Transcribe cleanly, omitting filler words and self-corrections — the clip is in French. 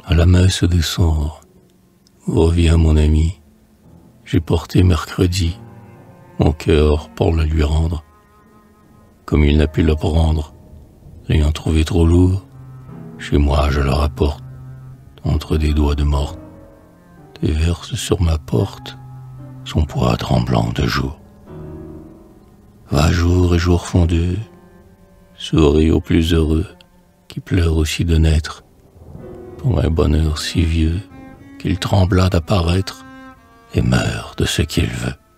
À la messe des cendres, reviens mon ami, j'ai porté mercredi mon cœur pour le lui rendre. Comme il n'a pu le prendre, l'ayant trouvé trop lourd, chez moi je le rapporte, entre des doigts de morte, et verse sur ma porte son poids tremblant de jour. Va jour et jour fondu, souris au plus heureux, qui pleure aussi de naître, pour un bonheur si vieux qu'il trembla d'apparaître et meurt de ce qu'il veut.